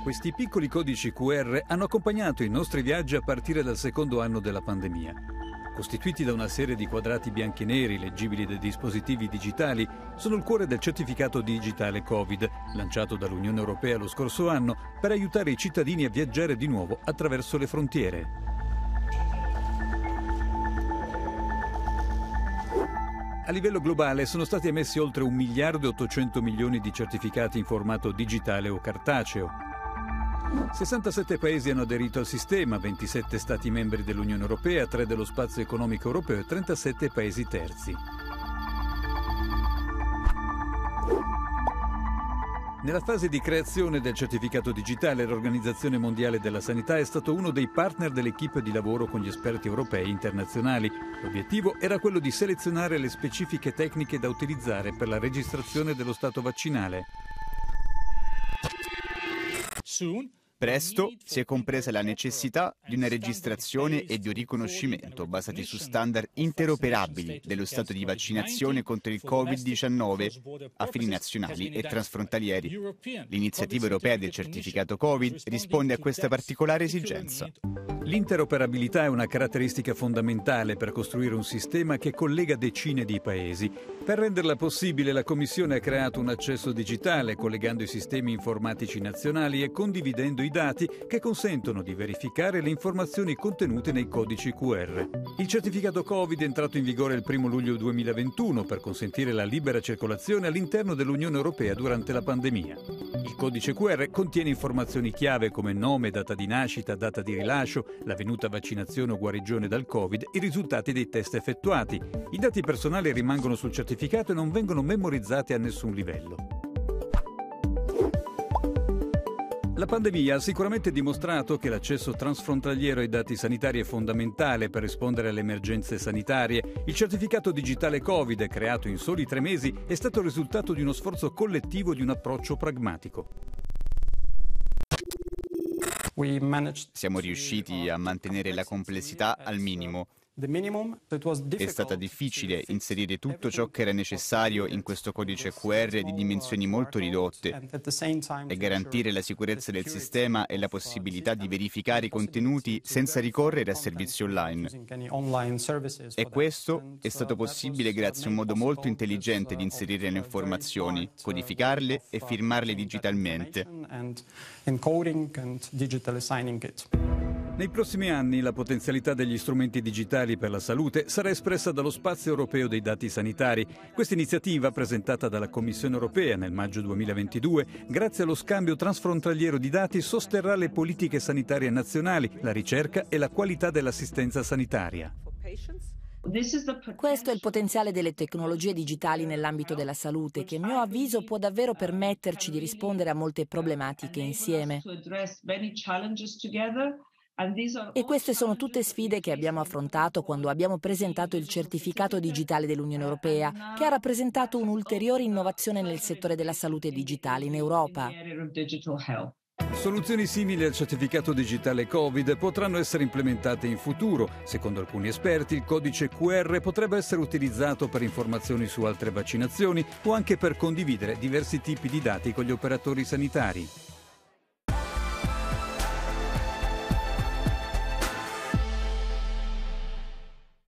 Questi piccoli codici QR hanno accompagnato i nostri viaggi a partire dal secondo anno della pandemia. Costituiti da una serie di quadrati bianchi e neri leggibili dai dispositivi digitali, sono il cuore del certificato digitale Covid, lanciato dall'Unione Europea lo scorso anno per aiutare i cittadini a viaggiare di nuovo attraverso le frontiere. A livello globale sono stati emessi oltre 1 miliardo e 800 milioni di certificati in formato digitale o cartaceo. 67 paesi hanno aderito al sistema, 27 Stati membri dell'Unione Europea, 3 dello Spazio Economico Europeo e 37 paesi terzi. Nella fase di creazione del certificato digitale, l'Organizzazione Mondiale della Sanità è stato uno dei partner dell'equipe di lavoro con gli esperti europei e internazionali. L'obiettivo era quello di selezionare le specifiche tecniche da utilizzare per la registrazione dello stato vaccinale. Presto si è compresa la necessità di una registrazione e di un riconoscimento basati su standard interoperabili dello stato di vaccinazione contro il Covid-19 a fini nazionali e transfrontalieri. L'iniziativa europea del certificato Covid risponde a questa particolare esigenza. L'interoperabilità è una caratteristica fondamentale per costruire un sistema che collega decine di paesi. Per renderla possibile, la Commissione ha creato un accesso digitale, collegando i sistemi informatici nazionali e condividendo i dati che consentono di verificare le informazioni contenute nei codici QR. Il certificato Covid è entrato in vigore il 1 luglio 2021 per consentire la libera circolazione all'interno dell'Unione Europea durante la pandemia. Il codice QR contiene informazioni chiave come nome, data di nascita, data di rilascio, l'avvenuta vaccinazione o guarigione dal Covid, i risultati dei test effettuati. I dati personali rimangono sul certificato e non vengono memorizzati a nessun livello. La pandemia ha sicuramente dimostrato che l'accesso transfrontaliero ai dati sanitari è fondamentale per rispondere alle emergenze sanitarie. Il certificato digitale Covid, creato in soli 3 mesi, è stato il risultato di uno sforzo collettivo di un approccio pragmatico. Siamo riusciti a mantenere la complessità al minimo. È stata difficile inserire tutto ciò che era necessario in questo codice QR di dimensioni molto ridotte e garantire la sicurezza del sistema e la possibilità di verificare i contenuti senza ricorrere a servizi online. E questo è stato possibile grazie a un modo molto intelligente di inserire le informazioni, codificarle e firmarle digitalmente. Nei prossimi anni la potenzialità degli strumenti digitali per la salute sarà espressa dallo Spazio Europeo dei Dati Sanitari. Questa iniziativa, presentata dalla Commissione Europea nel maggio 2022, grazie allo scambio transfrontaliero di dati, sosterrà le politiche sanitarie nazionali, la ricerca e la qualità dell'assistenza sanitaria. Questo è il potenziale delle tecnologie digitali nell'ambito della salute, che a mio avviso può davvero permetterci di rispondere a molte problematiche insieme. E queste sono tutte sfide che abbiamo affrontato quando abbiamo presentato il certificato digitale dell'Unione Europea, che ha rappresentato un'ulteriore innovazione nel settore della salute digitale in Europa. Soluzioni simili al certificato digitale Covid potranno essere implementate in futuro. Secondo alcuni esperti, il codice QR potrebbe essere utilizzato per informazioni su altre vaccinazioni o anche per condividere diversi tipi di dati con gli operatori sanitari.